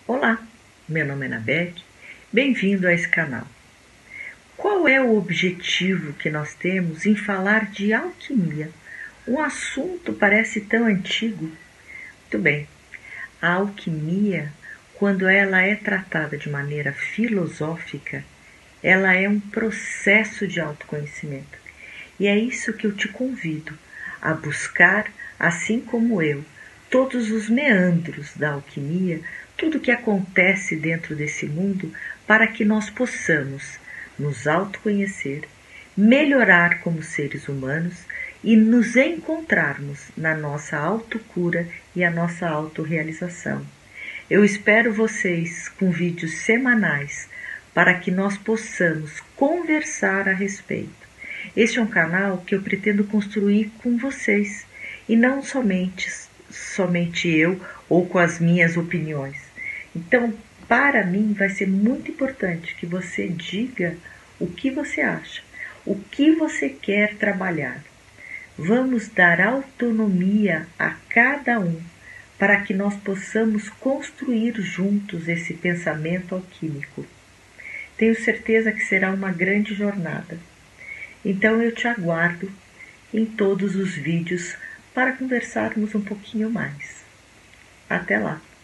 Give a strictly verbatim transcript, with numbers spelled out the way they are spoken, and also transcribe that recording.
Olá, meu nome é Anabete, bem-vindo a esse canal. Qual é o objetivo que nós temos em falar de alquimia? Um assunto parece tão antigo. Muito bem, a alquimia, quando ela é tratada de maneira filosófica, ela é um processo de autoconhecimento. E é isso que eu te convido a buscar, assim como eu, todos os meandros da alquimia, tudo o que acontece dentro desse mundo, para que nós possamos nos autoconhecer, melhorar como seres humanos e nos encontrarmos na nossa autocura e a nossa autorrealização. Eu espero vocês com vídeos semanais para que nós possamos conversar a respeito. Este é um canal que eu pretendo construir com vocês e não somente, somente eu ou com as minhas opiniões. Então, para mim, vai ser muito importante que você diga o que você acha, o que você quer trabalhar. Vamos dar autonomia a cada um para que nós possamos construir juntos esse pensamento alquímico. Tenho certeza que será uma grande jornada. Então eu te aguardo em todos os vídeos para conversarmos um pouquinho mais. Até lá!